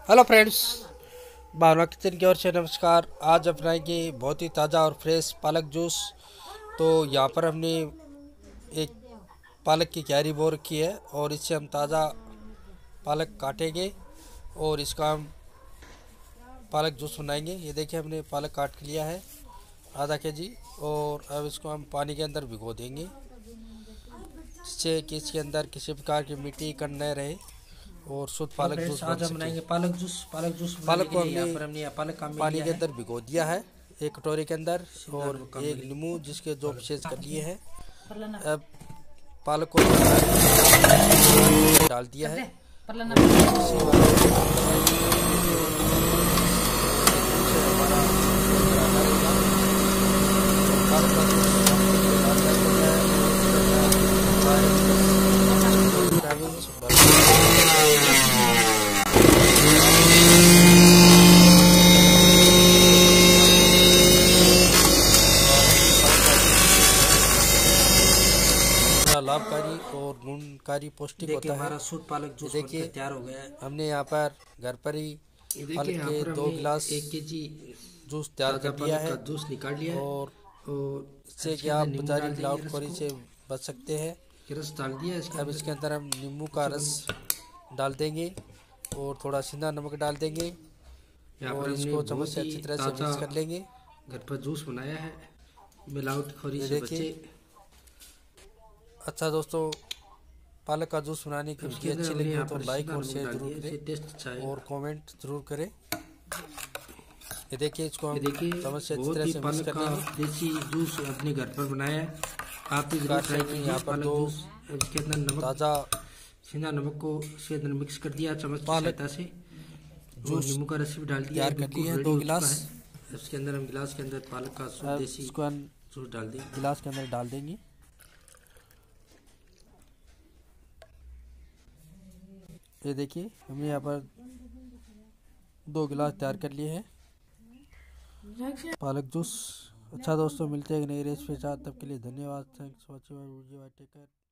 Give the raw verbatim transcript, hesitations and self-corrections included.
Hello friends, भावना kitchen की ओर से नमस्कार। आज अपनाएंगे बहुत ही ताज़ा और फ्रेश पालक जूस। तो यहाँ पर हमने एक पालक की क्यारी बो रखी है और इससे हम ताज़ा पालक काटेंगे और इसका हम पालक जूस बनाएंगे। ये देखिए, हमने पालक काट लिया है आधा के जी और अब इसको हम पानी के अंदर भिगो देंगे, जिससे कि इसके अंदर किसी प्रकार की मिट्टी कण न रहे और शुद्ध पालक जूस बन आज हम सके। बनाएंगे पालक जूस। पालक जूस पालक को बनाने के लिए यहाँ पर हमने हमने पालक का पानी के अंदर भिगो दिया है एक कटोरी के अंदर, और नमक का एक मिली। नींबू जिसके दो पीसेज कर लिए हैं। अब पालक को डाल दिया है। लाभकारी और गुणकारी पौष्टिक होता है। हमारा शुद्ध पालक जूस देखिए, तैयार हो गया है। हमने यहाँ पर घर पर ही पालक के दो गिलास एक के जी जूस तैयार कर लिया है जूस निकाल लिया है और और इससे कि आप बाजारी मिलावटखोरी से बच सकते हैं। रस डाल दिया इसके अब इसके अंदर हम नींबू का रस डाल देंगे और थोड़ा सीधा नमक डाल देंगे और इसको चम्मच से अच्छी तरह से मिक्स कर लेंगे। घर पर जूस बनाया है, मिलावटखोरी से बचे। अच्छा दोस्तों, पालक का जूस बनाने की वीडियो अच्छी लगी हो तो लाइक और शेयर जरूर करें और कमेंट जरूर करें। ये देखिए, इसको हम चम्मच से अच्छी तरह से मिक्स कर लेंगे। देसी जूस अपने घर पर बनाया है, आप भी जरूर ट्राई कीजिए। यहाँ पर दो इसके अंदर नमक, ताज़ा सीधा नमक को इसके अंदर मिक्स कर दिया चम्मच की सहायता से। जूस नींबू का रस भी डाल दिया, तैयार कर लिया है दो गिलास। इसके अंदर हम गिलास के अंदर पालक का शुद्ध देसी इसको हम जूस डाल देंगे, गिलास के अंदर डाल देंगे। ये देखिए, हमने यहाँ पर दो गिलास तैयार कर लिए हैं पालक जूस। अच्छा दोस्तों, मिलते हैं एक नई रेसिपी के साथ। तब के लिए धन्यवाद। Thanks for watching my video. Take care.